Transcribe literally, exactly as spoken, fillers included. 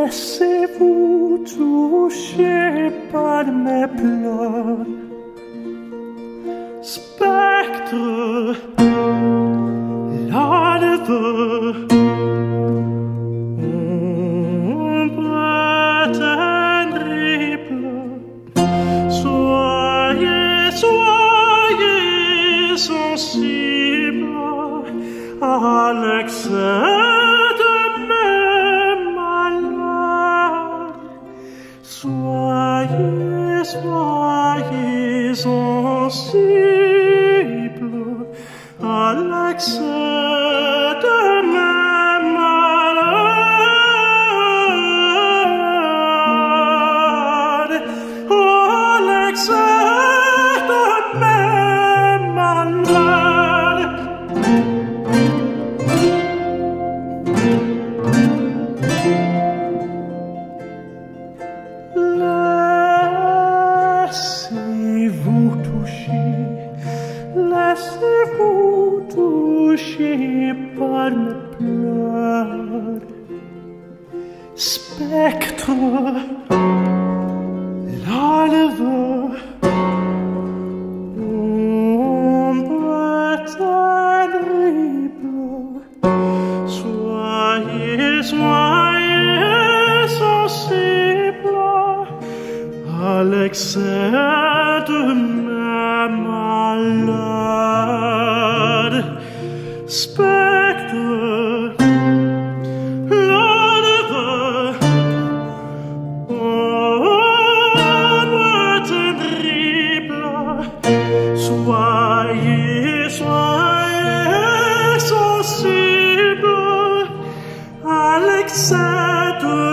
Laissez-vous toucher par mes pleurs. Spectres, larves, ombres terribles, soyez, soyez sensibles à l'excès de mes malheurs. Soyez, soyez sensibles à l'excès de mes malheurs. À l'excès de mes malheurs. Laissez-vous toucher, laissez-vous toucher par mes pleurs. Spectres, larves, ombres terribles, soyez, soyez sensibles à l'excès de mes malheurs. Spectres, larves, ombres terribles, soyez, soyez sensibles à l'excès de